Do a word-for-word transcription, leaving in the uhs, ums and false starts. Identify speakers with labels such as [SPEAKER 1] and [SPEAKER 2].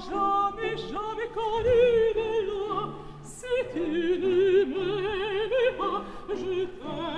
[SPEAKER 1] jamais, jamais connu de loi. Si tu ne m'aimais pas, je t'aime.